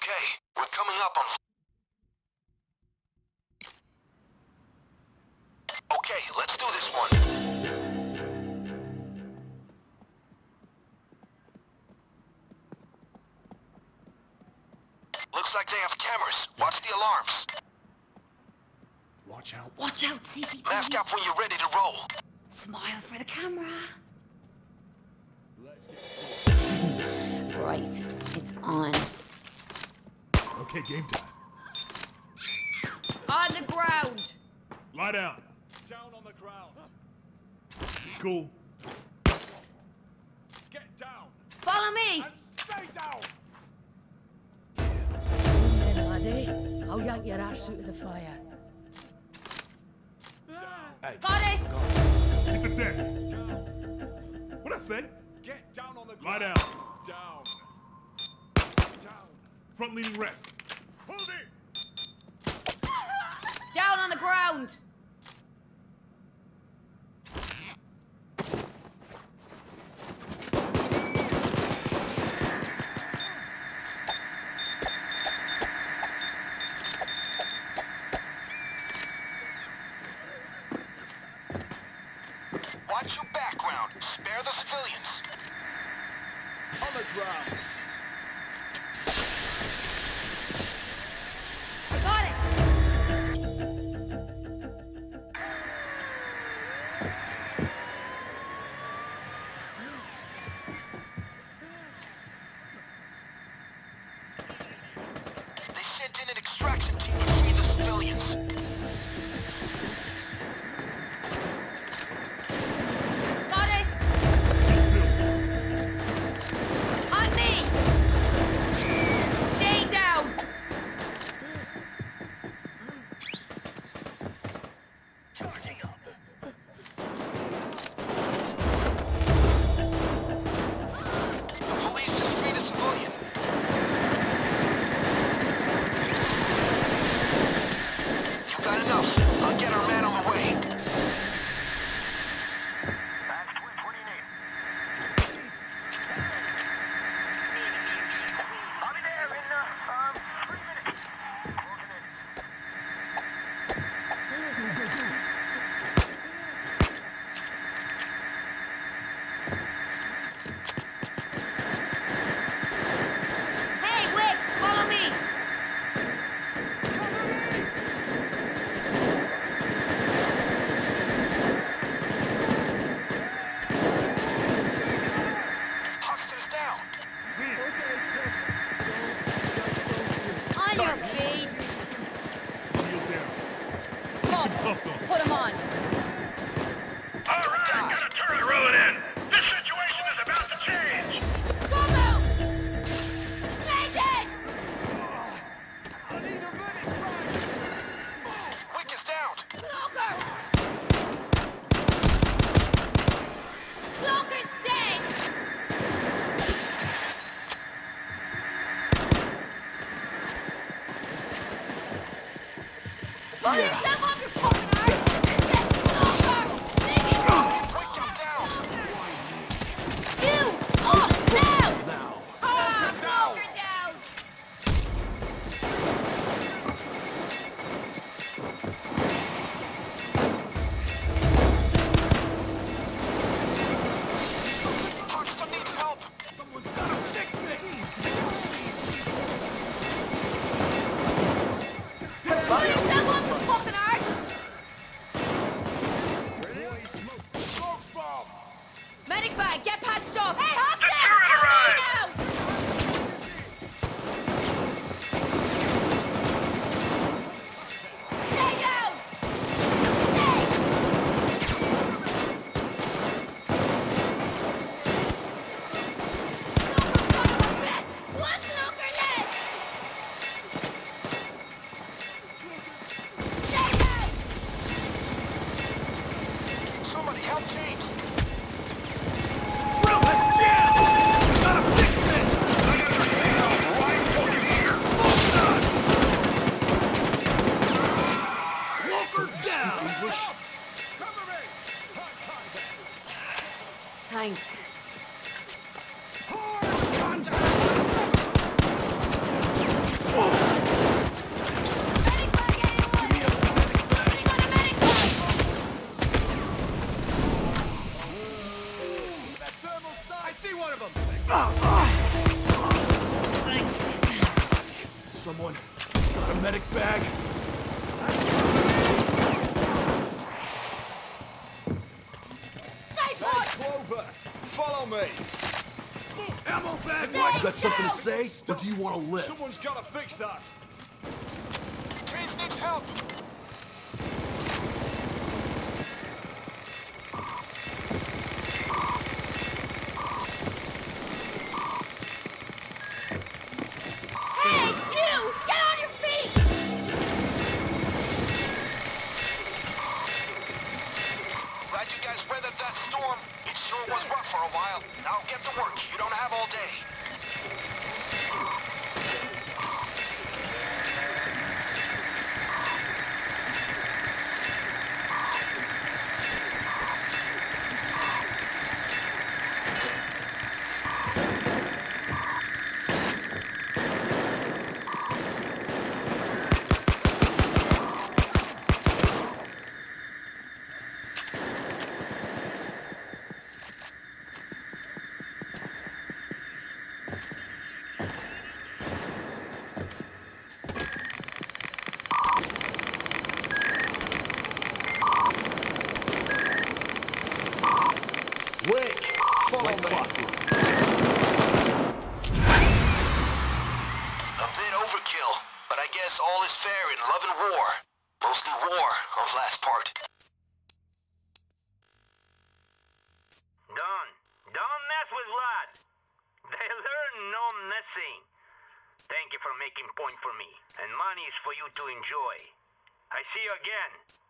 Okay, we're coming up on... Okay, let's do this one. Looks like they have cameras. Watch the alarms. Watch out. Watch out, CCTV. Mask up when you're ready to roll. Smile for the camera. Let's get Right, it's on. Okay, game time. On the ground. Lie down. Down on the ground. Cool. Get down. Follow me. And stay down. Laddie, I'll yank your ass out of the fire. Hey. Got it. Hit the deck. What'd I say? Get down on the ground. Lie down. Down. Down. Front leaning rest. Hold it. Down on the ground. Watch your background. Spare the civilians. On the ground. Got it. They sent in an extraction team to free the civilians. Got it. On me. Stay down. Charging up. The police just freed a civilian. You got enough. I'll get our man on the way. What do you need? I'll be there in 3 minutes. Hey, wait. Follow me. Hostiles down. On your feet. Kneel down. Come. Cuffs on. Put him on. All right, got a turret rolling in. This situation is about to change. Come out. Payday. Wick is down. Cloaker. Cloaker's dead. Pull yourself off your fucking arse. Get Cloaker. Take it. Wick him down. You off now. Ah, Cloaker down. Hoxton needs help. Pull yourself off your fucking arse. Medic bag, get patched up. Hey, Hudson! Help me now! Stay down! Stay! One looker left! Stay down! Somebody help James. Bro, let's jam! Gotta fix it! I got the signals right fucking here. Walker down! Thanks. me. Ammo back! Dang, You got something to down. say, or do you want to live? Someone's gotta fix that. Case needs help. Hey, you! Get on your feet! Glad you guys weathered that storm. It sure was rough for a while. Now get to work. You don't have all day. Wake! Follow me. A bit overkill, but I guess all is fair in love and war. Mostly war, of last part. Don't mess with lads. They learn no messing. Thank you for making point for me, and money is for you to enjoy. I see you again.